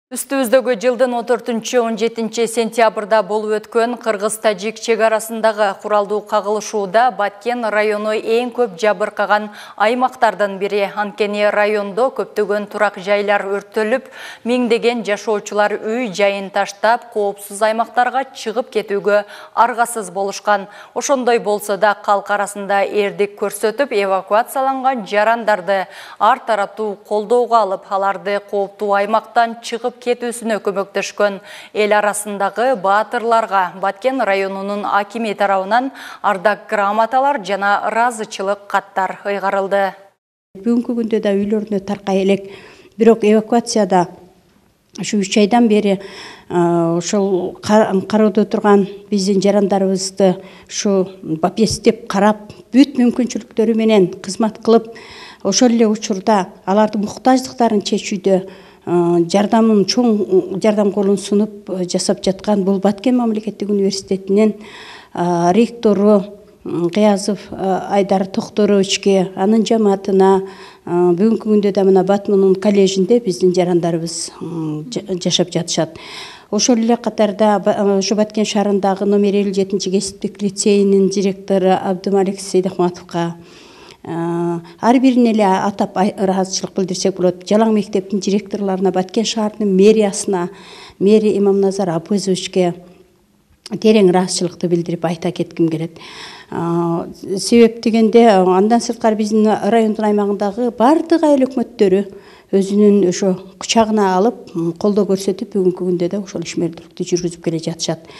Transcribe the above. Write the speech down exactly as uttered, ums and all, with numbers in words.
Үстүбүздөгү жылдын он төртүнчү — он жетинчи сентябрда болуп өткөн Кыргыз-Тажик чек арасындагы куралдуу кагылышууда Баткен району эң көп жабыркаган аймактардын бири. Анткени райондо көптөгөн турак жайлар өрттөлүп, миңдеген жашоочулар үй жайын таштап, коопсуз аймактарга чыгып кетүүгө аргасыз болушкан. Ошондой болсо да калк арасында эрдик көрсөтүп, эвакуацияланган жарандарды ар тараптуу колдоого алып, аларды кооптуу аймактан чыгып кетүүсүнө көмөктөшкөн. Эл арасындагы баатырларга Баткен районунун акими тарабынан ардак грамоталар жана ыраазычылык каттар ыйгарылды. Бүгүнкү күндө да үйлөрүнө таркай элек, бирок эвакуацияда ушу үч айдан бери ошол кароодо турган биздин жарандарыбызды ушу бапестеп карап, бүт мүмкүнчүлүктөрү менен кызмат кылып, ошол эле учурда алардын муктаждыктарын чечүүдө жардамын чоң жардам колун сунуп жасап жаткан бул Баткен мамлекеттик университетинин ректору Кыязов Айдар Токторовичке, анын жамаатына, бүгүнкү күндө да мына Батмунун коллежинде биздин жарандарыбыз жашап жатышат. Ошол эле катарда ошо Баткен шаарындагы номер элүү жетинчи кесиптик лицейинин директору Абдымалик Сейдахматовго, ар бирин эле атап ыраазычылык билдирсек болот. Жалаң мектептин директорлоруна, Баткен шаарынын мэриясына, мэри Имамназар Абызовичке терең ыраазычылыкты билдирип айта кетким келет. Себеп дегенде, андан сырткары биздин райондун аймагындагы бардык айыл өкмөттөрү өзүнүн ошо кучагына алып, колдоо көрсөтүп, бүгүнкү күндө да ошол ишмердүүлүктү жүргүзүп келе жатышат.